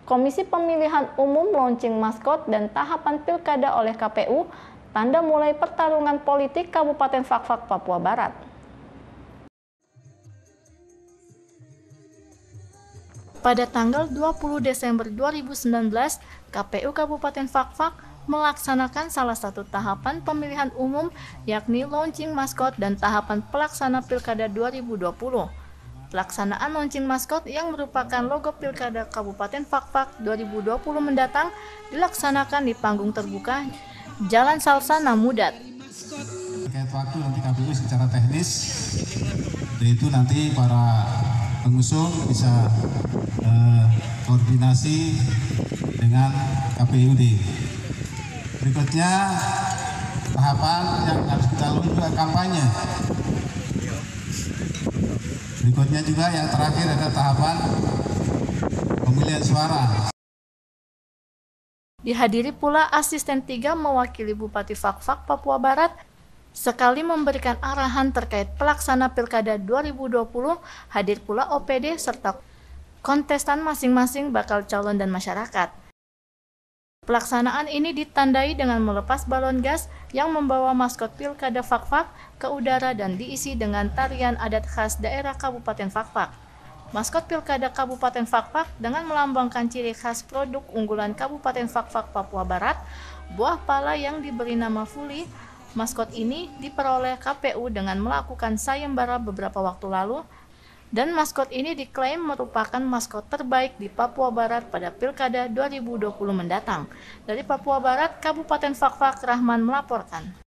Komisi Pemilihan Umum launching maskot dan tahapan pilkada oleh KPU, tanda mulai pertarungan politik Kabupaten Fakfak, Papua Barat. Pada tanggal 20 Desember 2019, KPU Kabupaten Fakfak melaksanakan salah satu tahapan pemilihan umum, yakni launching maskot dan tahapan pelaksana pilkada 2020. Pelaksanaan launching maskot yang merupakan logo Pilkada Kabupaten Fakfak 2020 mendatang dilaksanakan di panggung terbuka Jalan Salsa Namudat. Terkait waktu nanti KPU secara teknis, yaitu nanti para pengusung bisa koordinasi dengan KPUD. Berikutnya tahapan yang harus kita lalui juga kampanye. Berikutnya juga yang terakhir ada tahapan pemilihan suara. Dihadiri pula asisten 3 mewakili Bupati Fakfak, Papua Barat, sekali memberikan arahan terkait pelaksana Pilkada 2020, hadir pula OPD serta kontestan masing-masing bakal calon dan masyarakat. Pelaksanaan ini ditandai dengan melepas balon gas yang membawa maskot Pilkada Fakfak ke udara dan diisi dengan tarian adat khas daerah Kabupaten Fakfak. Maskot Pilkada Kabupaten Fakfak dengan melambangkan ciri khas produk unggulan Kabupaten Fakfak, Papua Barat, buah pala yang diberi nama Fuli. Maskot ini diperoleh KPU dengan melakukan sayembara beberapa waktu lalu, dan maskot ini diklaim merupakan maskot terbaik di Papua Barat pada Pilkada 2020 mendatang. Dari Papua Barat, Kabupaten Fakfak, Rahman melaporkan.